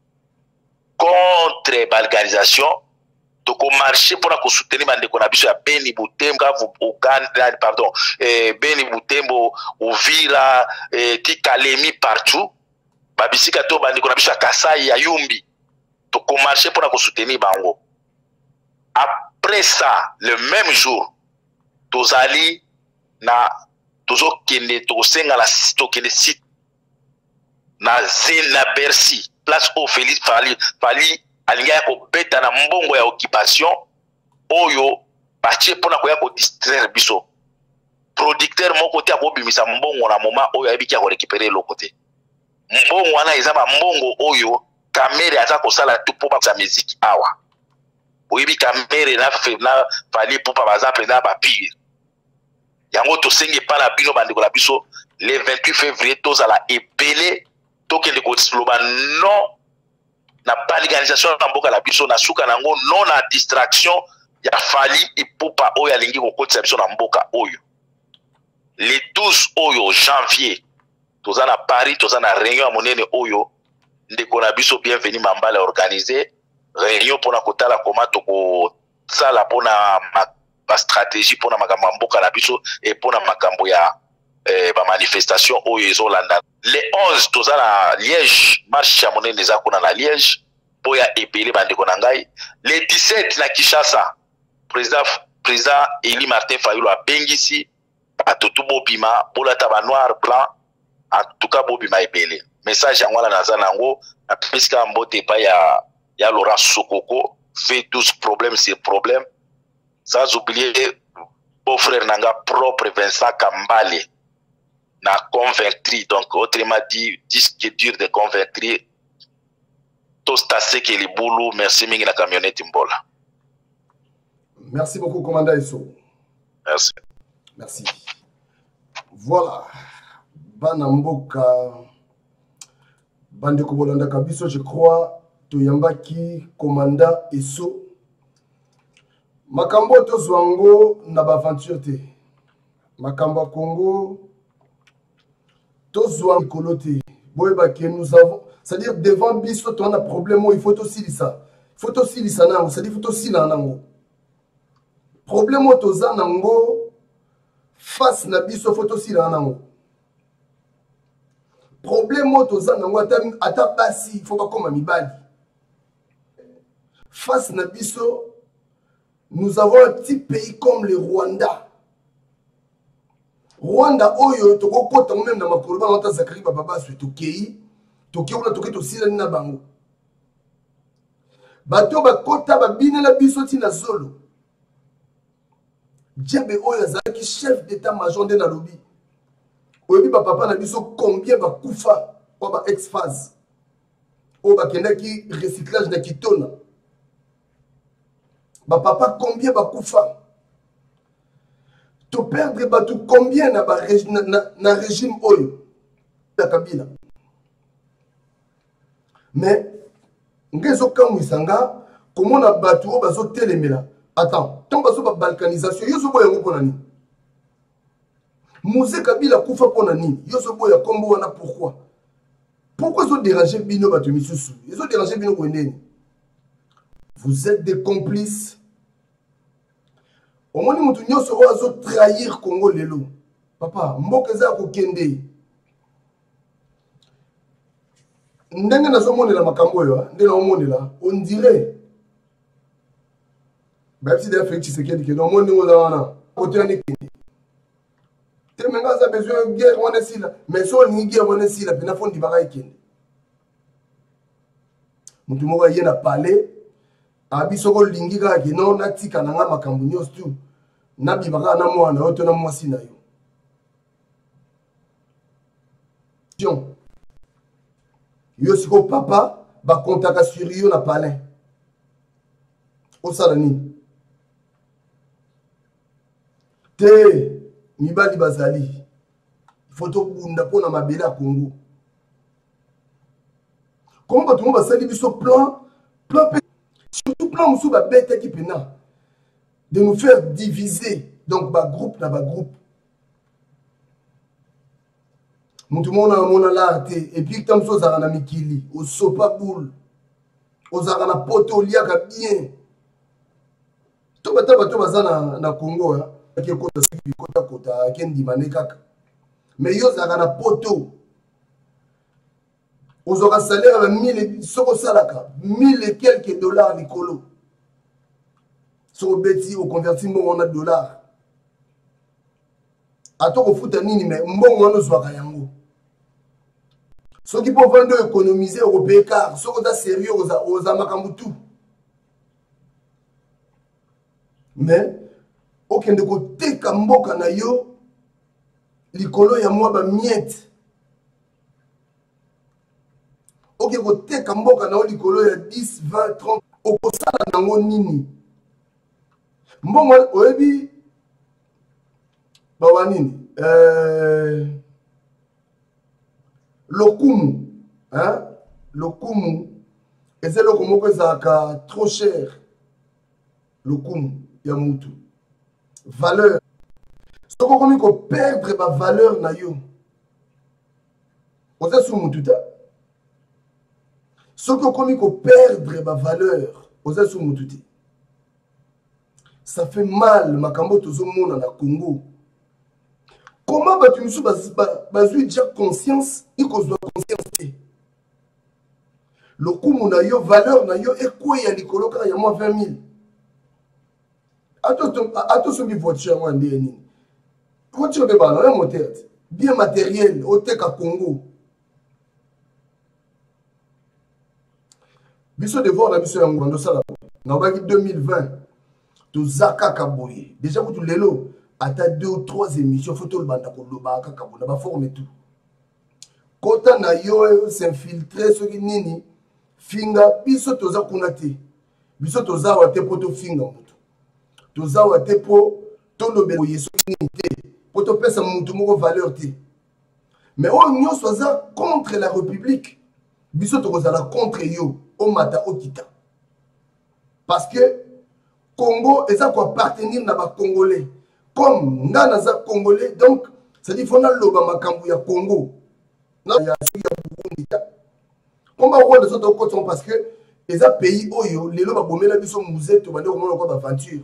contre balganisation, toko marcher pour ko soutenir bandeko na biso ya Beni Butembo, Uganda, pardon, eh, Beni Butembo, Uvira, eh, Tikalemi partout. Babisika to bandeko na biso ya Kasai ya Yumbi, toko marcher pour ko soutenir bango. Après ça, le même jour, tozali na tozo kende to senga la to kende site na Zena Bercy, place au Félix Fali Fali alinga ko beta na mbongo ya occupation oyo batie pona ko ya ko distraire biso producteur moko te ko bimisa mbongo na moment oyo abiki ya ko récupérer le côté mbongo wana eza ba mbongo oyo kamera aza ko sala tout pour ba musique awa oyibi kamera na fe na Fali pour ba za prendre ba pire yango to senge pa na bino bandeko la biso le vingt-huit février tozala epele tokende ko sloba non na balganisation na mboka la biso na suka nango non na distraction ya Fali Ipupa oyo alingi ko kotisa biso na mboka oyo. Le douze oyo janvier toza na Paris, toza na réunion ya monene oyo ndeko na biso bienvenue Mambala organisé réunion pona kotala koma toko sala pona ba stratégie pona makambo mboka na biso et pona makambo ya eh, ba manifestation oyo ezolanda. Le onze toza na Liège, marche ya monene eza kuna na Liège poya epele bandeko na ngai. Le dix-sept na Kinshasa président président Eli Martin Fayulu abengisi batoto bobima bolata ba noir blanc, en tout cas bobima epele message yango na naza nango na pesika mbote pa ya ya Laurent Sokoko fait douze problèmes sur problème, sans oublier beau frère nanga propre Vincent Kambale na convaincre, donc autrement dit disque dur de convaincre Tostase ke libulu. Merci mingi na camionnette Mbola. Merci beaucoup commandant Esso. Merci. Merci. Voilà. Banamboka Bandeko Bolanda Kabiso, je crois toyambaki commandant Esso. Makambo tozwango na ba aventure te. Makambo Congo tozwa kolote. Boyeba que nous avons, c'est-à-dire devant biso to na problème, il faut aussi ça. Il faut aussi ça nango, c'est-à-dire il faut aussi la nango. Problème toza nango face na biso faut aussi la nango. Problème toza nango ata ata basi, il faut pas comme mibali. Face na biso, nous avons un petit pays comme le Rwanda. Rwanda oyo toko kota même na makolo ba ngata zakari ba baba su tokei tokei ona tokei to sila na bango bato ba kota ba binela biso ti na zolo Djebe oyo azaki chef d'état-major de na lobi oyebi ba papa na biso combien ba kufa o ba ex-phase o ba kendaki recyclage na kitona ba papa combien ba kufa to perdre bato combien na, ba, na, na, na régime oyo ya Kabila. Mais ngezo kamwisa nga komona bato o bazo telemela. Attends, tant bazo ba balkanisation yozo boya ngo pona nini? Mose Kabila kufa pona nini? Yozo boya kombo wana pourquoi? Pourquoi zo déranger bino bato misusu? Yozo déranger bino ko nini? Vous êtes des complices. Au moins, nous devons trahir Congo lelo. Papa, mbokeza ko kende. Ndenge na somone la makambo yo, ndenge na omone la, on dirait. Ba si de fait Tshisekedi ke no monde ngola wana. Côté ani kende. Te menga za besoin de guerre wana sila, mais so ni guerre wana sila, pena fondi baka kende. Mutu moko yena parler. Abisoko lingi ka ki non natika na nga makambo nyos tu nabi baka na mwana oto na mwasi na yo Dion yo siko papa ba kontaka sur yo na palais o sala ni te mibali bazali photo bunda pona mabele à Congo. Comment tout le monde va salir ce plan, plan surtout plan musu ba bête qui pena de nous faire diviser donc ba groupe na ba groupe. Tout le monde a mon alerte et puis comme ça ça na mikili au sopa boule aux arana poto liaka bien. Tout bata bato bazana na Congo hein qui kota siki kota kota kendi maneka. Mais yo za na poto aux aura salaire avec mille soko salaka mille et quelques dollars nicolo sur beti au convertiment on a dollars ato ko futa nini mais mbongo wana zwaka yango ceux qui peuvent vendre économiser au pécar ceux qui sont sérieux aux aux amakambu tout mais aucun de côté kamboka na yo likolo ya mwa ba miette ok côté kamboka na likolo ya dix vingt trente okosala nango nini mbongo oyebi bawa nini euh lokumu hein lokumu eze loko moko ezalaka trop cher lokumu ya mutu valeur soko komi ko perdre ba valeur na yo oza su mutu ta soko komi ko perdre ba valeur oza su mutu te ça fait mal makambo tozo mona na Congo. Comment vas-tu me souvenir bazui déjà conscience il cause de conscience le coup mon ayo valeur na yo et quoi ya likolo ka ya moi vingt mille attention attention bi voiture moi ndeni voiture de ballon un moteur bien matériel au teka Congo biso de voir la biso ya ngondo sala na baki deux mille vingt to zaka kaboye déjà pour tout lelo ata deux ou trois émissions photo le banda ko loba kaka bona ba forme tout kota na yo s'infiltrer so nini finga biso toza kuna te biso toza wa te poto finga mutu toza wa te po to lobe yeso nini te poto pesa mutu moko valeur te mais on nyo soza contre la république biso to kozala contre yo o mata o kita parce que Congo et ça quoi appartenir na ba congolais comme nga naza congolais donc ça dit fona loba makambu ya Congo na ya Burundi on va voir les autres côtés parce que les pays oyo lelo ba bomela biso musée to bande ko mona ko ba aventure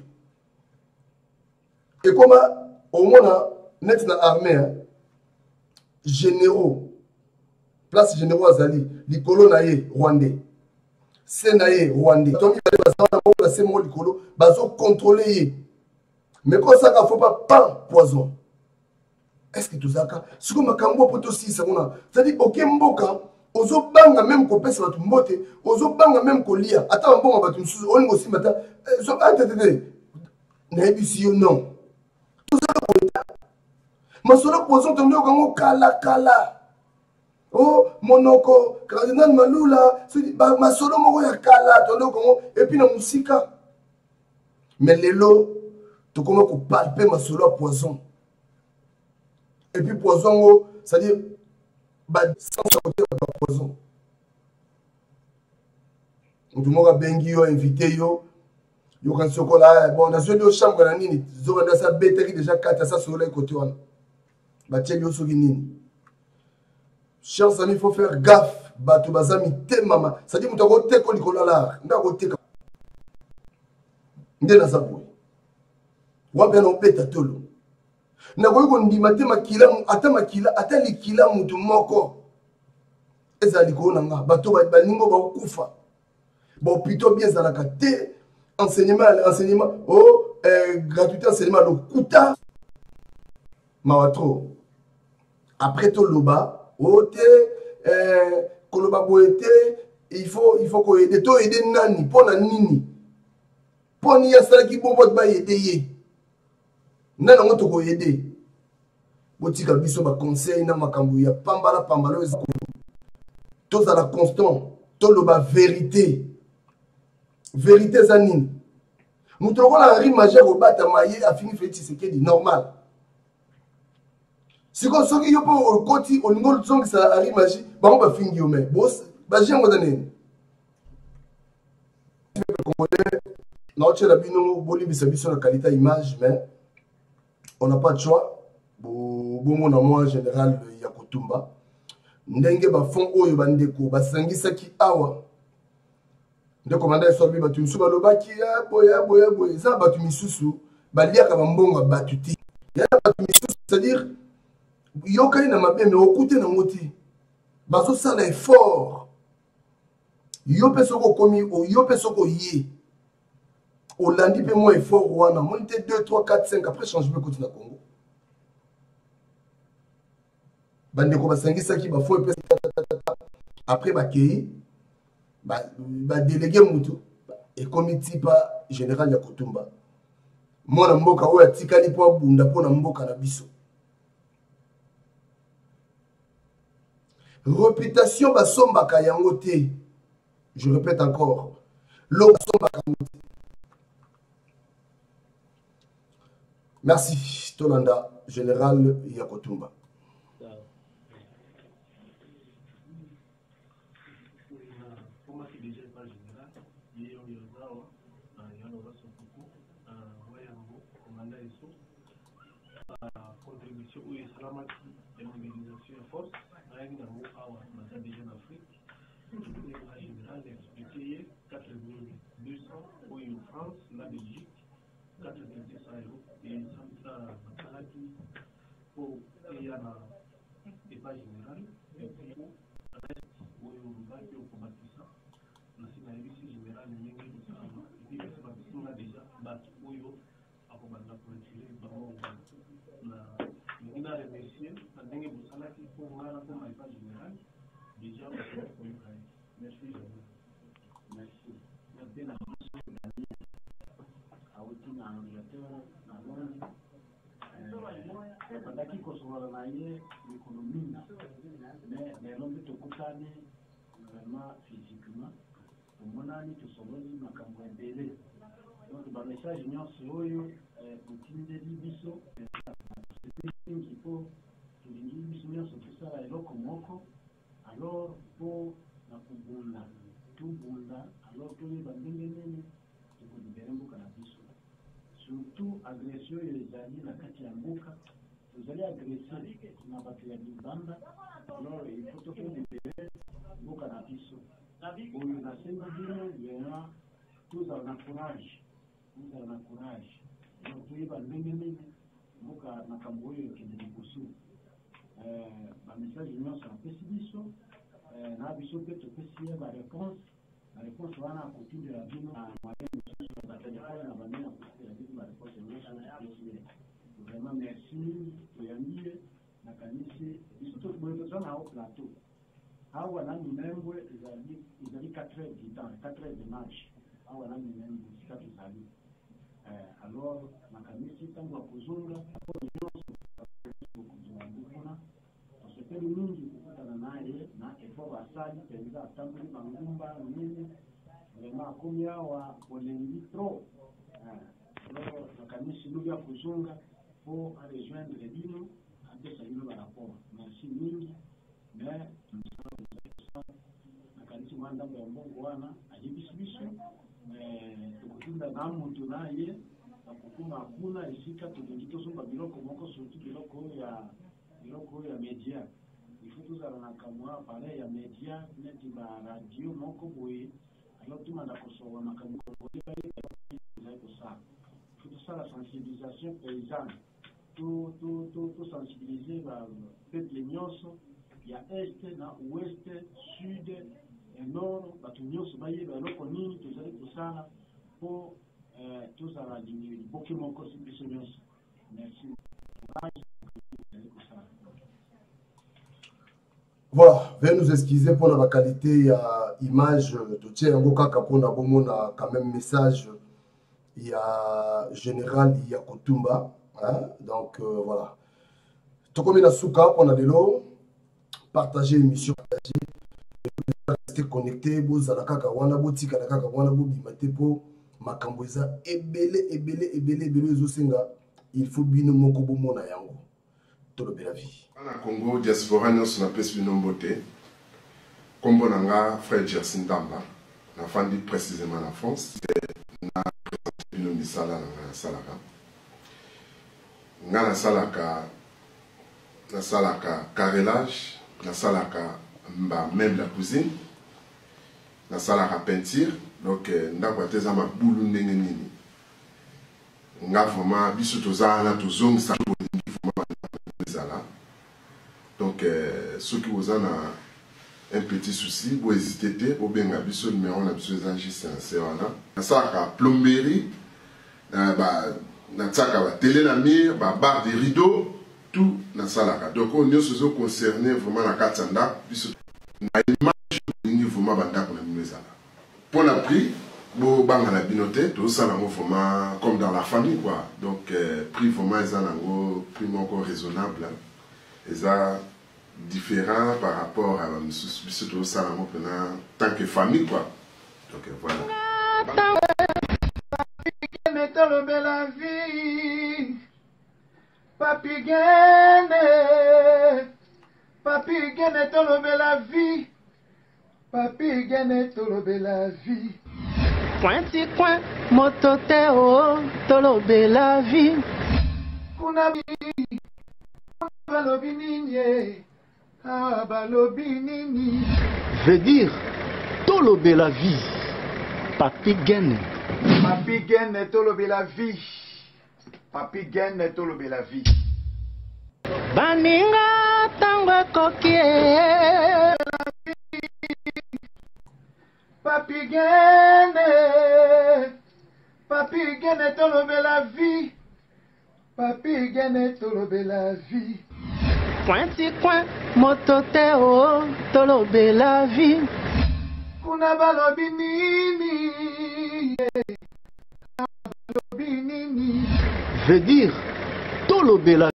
et comme au moins net na armée hein, généraux place généraux azali likolo na ye rwandais Senaye Rwandais. Tomi bale bazana ko la semo likolo bazo contrôler. Mais quand ça ne faut pas pain poison. Est-ce que tout ça ce que makambo poto si ça on a. C'est-à-dire OK mboka ozo banga même ko pesa batu mbote, ozo banga même ko lia. Ata mbongo batu msuzu on ngo si mata. So atete. Na ebisi yo non. Tout ça ko masolo poison tondo ko kala kala. Oh, monoko, cardinal Malula, ma solo moko ya kala, tondo kongo, et puis na musika. Mais lelo, to comment ko palper ma solo poison. Et puis poison, c'est-à-dire, bah, sans côté de poison. Tout le monde a bengi yo, invité yo, yo kan sokola, bon, na zone yo chambre na nini, zo na sa batterie déjà quatre à ça sur le côté wana. Ba tien yo so nini. Chers amis, il faut faire gaffe. Bato bazami te mama. Ça dit muta ko te ko likolo la. Nda ko te. Ndena sapo. Wa bena opeta tolo. Na ko ko ndima te makila ata makila ata likila mutu moko. Eza likolo nga bato ba baningo ba kufa. Ba plutôt bien za la te enseignement enseignement oh euh, gratuité enseignement le kuta. Mawatro. Après to loba Ote, euh, koloba boete, il faut, il faut qu'on aide. To aider nani, pona nini. Poni ya sala ki bobo ba aider ye. Nana ngoto ko aider. Botika biso ba conseil na makambu ya pambala pambalo ezako. To za la constant, to loba vérité. Vérité za nini. Mutroko la ri majeur au bata maye a fini fait ce qui est normal. siko soki yo po okoti olingo luzongisa ari magie bango bafingi yo me bos bajengo danene congolais naotiela bino bolimbisa biso na qualité image mais on n'a pas de choix bomona moi général ya kotumba ndenge bafond oyo bandeko basangisaki awa nde komanda esobi bato misusu balobaki ya boya boya boya eza bato misusu baliaka bambongo bato te ya bato misusu c'est-à-dire yokali na mabe me okute nango te bazosala effort yo mpe soki okomi yo mpe soki oye olandi mpe mwa effort wana moni te deux trois quatre cinq après changement ekoti na Congo bandeko basangisaki bafo epesa après bakei badélégé mutu ekomi tipa général ya kotumba mwana mboka oyo atikali mpo abunda mpo na mboka na biso réputation basombaka yango te je répète encore lo basombaka yango te merci tolanda général ya kotumba. Contribution où il sera la mobilisation de force, avec un mot à la déjà en Afrique, en général, expliqué quatre mille deux cents où en France, la Belgique, quatre mille deux cents euros, et ça, ça qui pour payer à l'état général, et puis le reste, où on va qui au combattre ça, la scénarisation générale, et puis on a déjà battu où il y a combattre la politique, on a remercié la dernière boussala qui pour voir la combat général déjà merci merci merci la à outil na Angleterre na Londres pendant qui consommera na yé l'économie mais mais l'homme te kutani vraiment physiquement au monani to soboni makambo ebele donc ba message nyonso oyo utindeli biso il faut que les gens se fassent alors comme alors pour la kubunda tout bunda alors que les bandengene qui peut libérer beaucoup la biso surtout agression les alliés la kati ya mboka vous allez agresser na bato ya bibanda alors il faut que libérer mboka na biso oyo na senga bino yana tous en courage tous en courage donc les bandengene mboka makambo oyo ekende liboso bamessage nyonso apesi biso na biso mpe topesi ye baréponse baréponse wana akotindela bino na moyen mosusu batelefone na bandenge akotindela bino baréponse nyonso apesi ye vraiment merci toyambi ye nakanisi biso boye toza na au plateau awa na minembwe ezali quatre heures du temps quatre heures de marche awa na minembwe esika tozali alors makanisi ntango ya kozonga kuna tosepeli mingi kokutana naye na effort basali mpenza atamboli bangumba nini vraimen akomi awa olengi trop alors makanisi lobi ya kozonga po arejoindre bino apesa bino barapport merci mingi mais makanisi mwa ndambo ya mbongo wana ayebisi biso tokotinda na moto na ye nakokuma kuna esika tolingi tosomba biloko moko surtout biloko ya biloko ya média il faut tozala na kamwa appareil ya média neti baradio moko boye alors tumanda kosoba makambo ezali kosala il faut tosala sensibilisation paysanne tosensibilize bapeuple nyonso ya este na ouest sud et nord bato nyonso bayeba eloko nini tozali kosala mpo tozala liboke moko si biso nyonso merci. Voilà, veuillez nous excuser pour la qualité à image de Tchè Ngokaka pour la bomona quand même message il y a général il y a Kotumba hein? Donc euh, voilà. Tokomi na suka pour la délo partager l'émission partager rester connecté bozala kaka wana botika na kaka wana bobimate po makambo eza ebele ebele ebele ebele ezosenga il faut bino moko bomona yango Tolobe la vie. En Congo, diaspora, nous sommes appelés Nombote. Comme on a frère Jersin Damba, on a fait précisément en France, on a présenté une misala dans la salaka. On a la salaka, la salaka carrelage, la salaka même la cuisine, la salaka peinture. Donc, on a fait des amas boulou nengenini. On a vraiment biso tozana tozong sa bolingi vraiment zala. Donc, ceux qui vous en a un petit souci, vous hésitez, vous bien abisso numéro on a besoin d'enregistrer c'est là. Na saka plomberie, na ba na tsaka ba télé na mire, ba bar de rideaux, tout na salaka. Donc on est sur concerné vraiment la katanda, biso na image ni vraiment banda ko na mezala. Pour la prix, bo banga na binoté, tout ça na vraiment comme dans la famille quoi. Donc euh, prix vraiment est un prix encore raisonnable. Et ça différent par rapport à M. Bissot Salamo en tant que famille quoi. Donc voilà. Papi la vie. Papi Gene. Papi Gene tolobe la vie. Papi Gene tolobe la vie. Pointi coin, mototeo, tolobe la vie. Kunabi. Veut dire tolobe la vie. Papi Gene. Papi Gene tolobe la vie. Papi Gene tolobe la vie. Baninga tango kokie. Papi Gene. Papi Gene tolobe la vie. Papi Gene tolobe la vie. Pointi coin, mototeo, tolobe la vie. Kuna balobi nini. Balobi nini. Veut dire tolobe la